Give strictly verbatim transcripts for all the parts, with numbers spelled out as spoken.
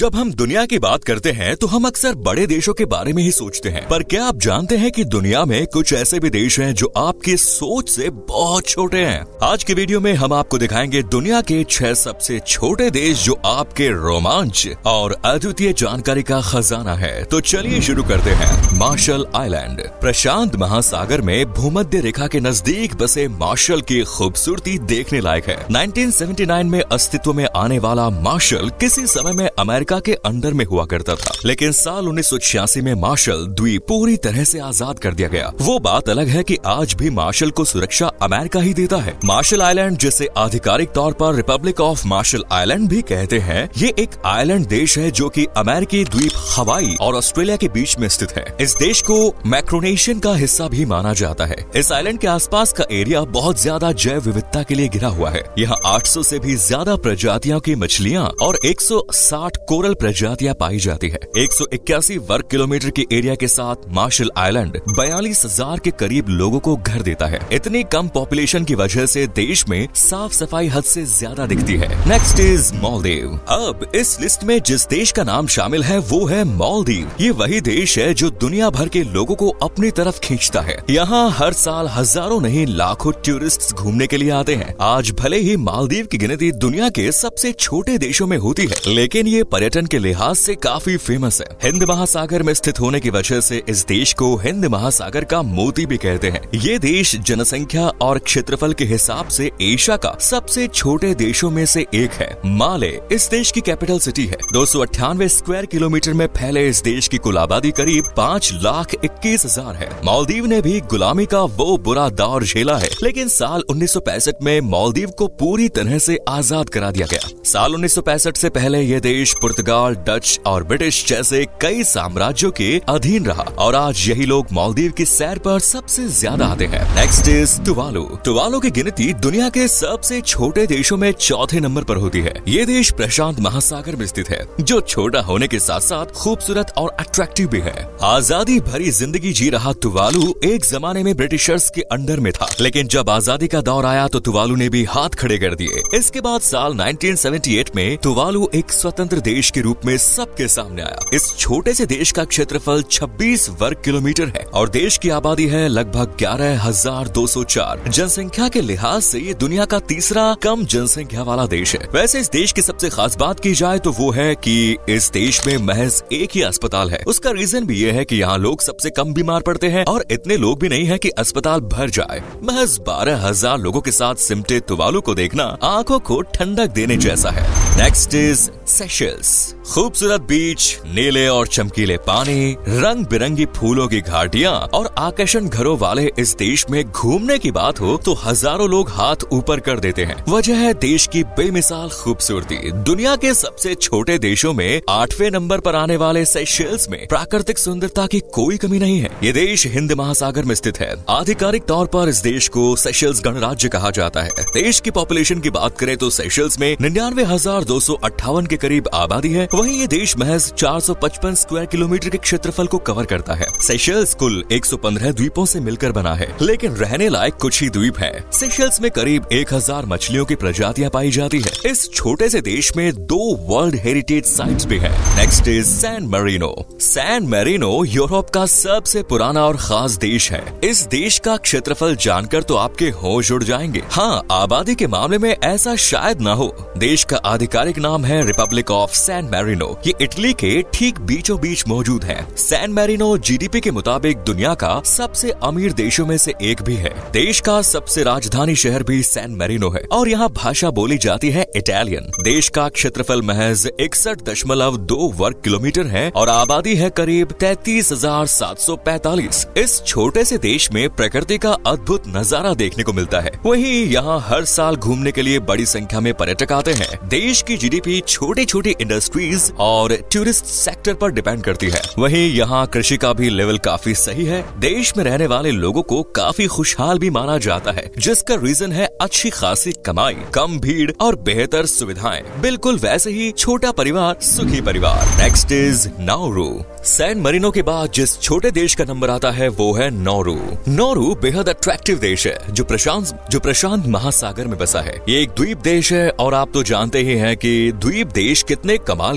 जब हम दुनिया की बात करते हैं तो हम अक्सर बड़े देशों के बारे में ही सोचते हैं, पर क्या आप जानते हैं कि दुनिया में कुछ ऐसे भी देश हैं जो आपकी सोच से बहुत छोटे हैं। आज की वीडियो में हम आपको दिखाएंगे दुनिया के छह सबसे छोटे देश जो आपके रोमांच और अद्वितीय जानकारी का खजाना है। तो चलिए शुरू करते हैं। Martial island. प्रशांत महासागर में भूमध्य रेखा के नजदीक बसे मार्शल की खूबसूरती देखने लायक है। उन्नीस सौ उन्यासी में अस्तित्व में आने वाला मार्शल किसी समय में अमेरिका के अंडर में हुआ करता था, लेकिन साल उन्नीस सौ छियासी में मार्शल द्वीप पूरी तरह से आजाद कर दिया गया। वो बात अलग है कि आज भी मार्शल को सुरक्षा अमेरिका ही देता है। मार्शल आइलैंड, जिसे आधिकारिक तौर पर रिपब्लिक ऑफ मार्शल आइलैंड भी कहते हैं, ये एक आइलैंड देश है जो कि अमेरिकी द्वीप हवाई और ऑस्ट्रेलिया के बीच में स्थित है। इस देश को मैक्रोनेशियन का हिस्सा भी माना जाता है। इस आइलैंड के आसपास का एरिया बहुत ज्यादा जैव विविधता के लिए घिरा हुआ है। यहाँ आठ सौ से भी ज्यादा प्रजातियों की मछलियाँ और एक सौ साठ कोरल प्रजातियां पाई जाती है। एक सौ इक्यासी वर्ग किलोमीटर के एरिया के साथ मार्शल आइलैंड बयालीस हजार के करीब लोगों को घर देता है। इतनी कम पॉपुलेशन की वजह से देश में साफ सफाई हद से ज्यादा दिखती है। Next is Maldives. अब इस लिस्ट में जिस देश का नाम शामिल है वो है मालदीव। ये वही देश है जो दुनिया भर के लोगों को अपनी तरफ खींचता है। यहाँ हर साल हजारों नहीं लाखों टूरिस्ट घूमने के लिए आते हैं। आज भले ही मालदीव की गिनती दुनिया के सबसे छोटे देशों में होती है, लेकिन ये पर्यटन के लिहाज से काफी फेमस है। हिंद महासागर में स्थित होने की वजह से इस देश को हिंद महासागर का मोती भी कहते हैं। ये देश जनसंख्या और क्षेत्रफल के हिसाब से एशिया का सबसे छोटे देशों में से एक है। माले इस देश की कैपिटल सिटी है। दो सौ अट्ठानवे स्क्वायर किलोमीटर में फैले इस देश की कुल आबादी करीब पाँच लाख इक्कीस हजार है। मालदीव ने भी गुलामी का वो बुरा दौर झेला है, लेकिन साल उन्नीस सौ पैंसठ में मालदीव को पूरी तरह से आजाद करा दिया गया। साल उन्नीस सौ पैंसठ से पहले ये देश पुर्तगाल, डच और ब्रिटिश जैसे कई साम्राज्यों के अधीन रहा और आज यही लोग मालदीव की सैर पर सबसे ज्यादा आते हैं। Next is Tuvalu. तुवालू की गिनती दुनिया के सबसे छोटे देशों में चौथे नंबर पर होती है। ये देश प्रशांत महासागर में स्थित है, जो छोटा होने के साथ साथ खूबसूरत और अट्रैक्टिव भी है। आजादी भरी जिंदगी जी रहा तुवालू एक जमाने में ब्रिटिशर्स के अंडर में था, लेकिन जब आजादी का दौर आया तो तुवालू ने भी हाथ खड़े कर दिए। इसके बाद साल उन्नीस सौ अठहत्तर में तुवालू एक स्वतंत्र देश के रूप में सबके सामने आया। इस छोटे से देश का क्षेत्रफल छब्बीस वर्ग किलोमीटर है और देश की आबादी है लगभग ग्यारह हजार दो सौ चार। जनसंख्या के लिहाज से ये दुनिया का तीसरा कम जनसंख्या वाला देश है। वैसे इस देश की सबसे खास बात की जाए तो वो है कि इस देश में महज एक ही अस्पताल है। उसका रीजन भी ये है कि यहाँ लोग सबसे कम बीमार पड़ते हैं और इतने लोग भी नहीं है कि अस्पताल भर जाए। महज बारह हजार लोगों के साथ सिमटे तुवालू को देखना आंखों को ठंडक देने जैसा है। Next is Seychelles. खूबसूरत बीच, नीले और चमकीले पानी, रंग बिरंगी फूलों की घाटियां और आकर्षण घरों वाले इस देश में घूमने की बात हो तो हजारों लोग हाथ ऊपर कर देते हैं। वजह है देश की बेमिसाल खूबसूरती। दुनिया के सबसे छोटे देशों में आठवें नंबर पर आने वाले सेशल्स में प्राकृतिक सुंदरता की कोई कमी नहीं है। ये देश हिंद महासागर में स्थित है। आधिकारिक तौर पर इस देश को सेशल्स गणराज्य कहा जाता है। देश की पॉपुलेशन की बात करें तो सेशल्स में निन्यानवे हजार दो सौ अट्ठावन के करीब आबादी है। वहीं ये देश महज चार सौ पचपन स्क्वायर किलोमीटर के क्षेत्रफल को कवर करता है। सेशल्स कुल एक सौ पंद्रह द्वीपों से मिलकर बना है, लेकिन रहने लायक कुछ ही द्वीप हैं। सेशल्स में करीब एक हजार मछलियों की प्रजातियां पाई जाती है। इस छोटे से देश में दो वर्ल्ड हेरिटेज साइट्स भी है। Next is San Marino. San Marino Europe का सबसे पुराना और खास देश है। इस देश का क्षेत्रफल जानकर तो आपके होश उड़ जाएंगे। हाँ, आबादी के मामले में ऐसा शायद ना हो। देश का आधिकारिक नाम है रिपब्लिक ऑफ सैन मैरिनो। ये इटली के ठीक बीचों बीच मौजूद है। सैन मैरिनो जीडीपी के मुताबिक दुनिया का सबसे अमीर देशों में से एक भी है। देश का सबसे राजधानी शहर भी सैन मैरिनो है और यहाँ भाषा बोली जाती है इटालियन। देश का क्षेत्रफल महज इकसठ दशमलव दो वर्ग किलोमीटर है और आबादी है करीब तैतीस हजार सात सौ पैतालीस। इस छोटे से देश में प्रकृति का अद्भुत नजारा देखने को मिलता है। वहीं यहाँ हर साल घूमने के लिए बड़ी संख्या में पर्यटक आते हैं। देश की जीडीपी छोटी छोटी इंडस्ट्रीज और टूरिस्ट सेक्टर पर डिपेंड करती है। वहीं यहाँ कृषि का भी लेवल काफी सही है। देश में रहने वाले लोगों को काफी खुशहाल भी माना जाता है, जिसका रीजन है अच्छी खासी कमाई, कम भीड़ और बेहतर सुविधाएं। बिल्कुल वैसे ही छोटा परिवार सुखी परिवार। Next is Nauru. San Marino के बाद जिस छोटे देश का नंबर आता है वो है नौरू। नौरू बेहद अट्रैक्टिव देश है जो प्रशांत जो प्रशांत महासागर में बसा है। ये एक द्वीप देश है और आप तो जानते ही हैं कि द्वीप देश कितने कमाल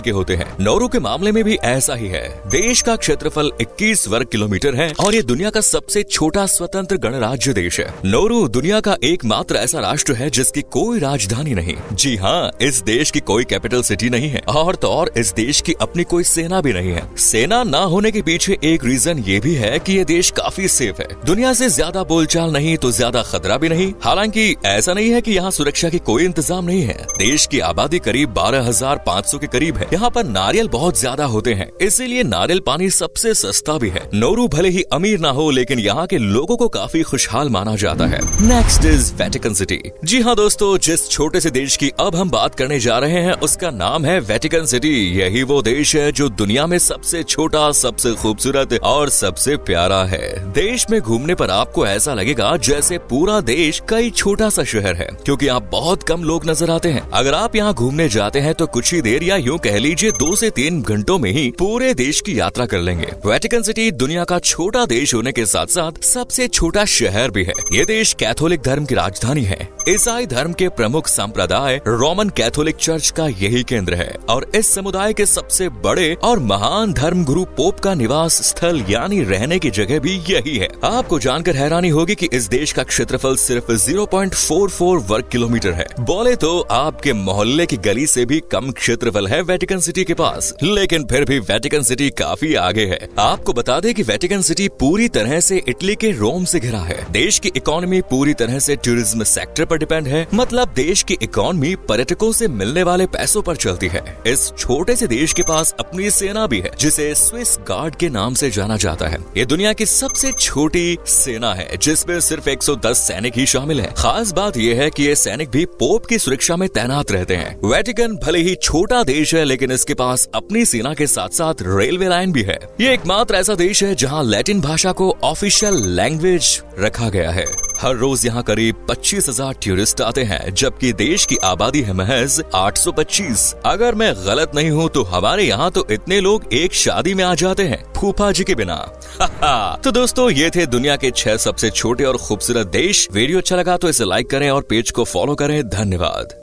के होते हैं। नौरू के मामले में भी ऐसा ही है। देश का क्षेत्रफल इक्कीस वर्ग किलोमीटर है और ये दुनिया का सबसे छोटा स्वतंत्र गणराज्य देश है। नौरू दुनिया का एकमात्र ऐसा राष्ट्र है जिसकी कोई राजधानी नहीं। जी हाँ, इस देश की कोई कैपिटल सिटी नहीं है और तो और इस देश की अपनी कोई सेना भी नहीं है। सेना ना होने के पीछे एक रीजन ये भी है कि ये देश काफी सेफ है। दुनिया से ज्यादा बोलचाल नहीं तो ज्यादा खतरा भी नहीं। हालांकि ऐसा नहीं है कि यहाँ सुरक्षा की कोई इंतजाम नहीं है। देश की आबादी करीब बारह हजार पाँच सौ के करीब है। यहाँ पर नारियल बहुत ज्यादा होते हैं, इसीलिए नारियल पानी सबसे सस्ता भी है। नौरू भले ही अमीर ना हो लेकिन यहाँ के लोगों को काफी खुशहाल माना जाता है। Next is Vatican City. जी हाँ दोस्तों, जिस छोटे से देश की अब हम बात करने जा रहे हैं उसका नाम है वेटिकन सिटी। यही वो देश है जो दुनिया में सबसे छोटा, सबसे खूबसूरत और सबसे प्यारा है। देश में घूमने पर आपको ऐसा लगेगा जैसे पूरा देश कई छोटा सा शहर है, क्योंकि आप बहुत कम लोग नजर आते हैं। अगर आप यहाँ घूमने जाते हैं तो कुछ ही देर या यूँ कह लीजिए दो से तीन घंटों में ही पूरे देश की यात्रा कर लेंगे। वेटिकन सिटी दुनिया का छोटा देश होने के साथ साथ सबसे छोटा शहर भी है। ये देश कैथोलिक धर्म की राजधानी है। ईसाई धर्म के प्रमुख संप्रदाय रोमन कैथोलिक चर्च का यही केंद्र है और इस समुदाय के सबसे बड़े और महान धर्म गुरु पोप का निवास स्थल यानी रहने की जगह भी यही है। आपको जानकर हैरानी होगी कि इस देश का क्षेत्रफल सिर्फ ज़ीरो पॉइंट फोर फोर वर्ग किलोमीटर है। बोले तो आपके मोहल्ले की गली से भी कम क्षेत्रफल है वेटिकन सिटी के पास, लेकिन फिर भी वेटिकन सिटी काफी आगे है। आपको बता दें कि वेटिकन सिटी पूरी तरह से इटली के रोम से घिरा है। देश की इकोनॉमी पूरी तरह से टूरिज्म सेक्टर पर डिपेंड है, मतलब देश की इकोनॉमी पर्यटकों से मिलने वाले पैसों पर चलती है। इस छोटे से देश के पास अपनी सेना भी है जिसे स्विस गार्ड के नाम से जाना जाता है। ये दुनिया की सबसे छोटी सेना है जिसमें सिर्फ एक सौ दस सैनिक ही शामिल हैं। खास बात यह है कि ये सैनिक भी पोप की सुरक्षा में तैनात रहते हैं। वेटिकन भले ही छोटा देश है लेकिन इसके पास अपनी सेना के साथ साथ रेलवे लाइन भी है। ये एकमात्र ऐसा देश है जहां लैटिन भाषा को ऑफिशियल लैंग्वेज रखा गया है। हर रोज यहाँ करीब पच्चीस हजार टूरिस्ट आते हैं, जबकि देश की आबादी है महज आठ सौ पच्चीस। अगर मैं गलत नहीं हूँ तो हमारे यहाँ तो इतने लोग एक शादी में आ जाते हैं फूफा जी के बिना। तो दोस्तों, ये थे दुनिया के छह सबसे छोटे और खूबसूरत देश। वीडियो अच्छा लगा तो इसे लाइक करें और पेज को फॉलो करें। धन्यवाद।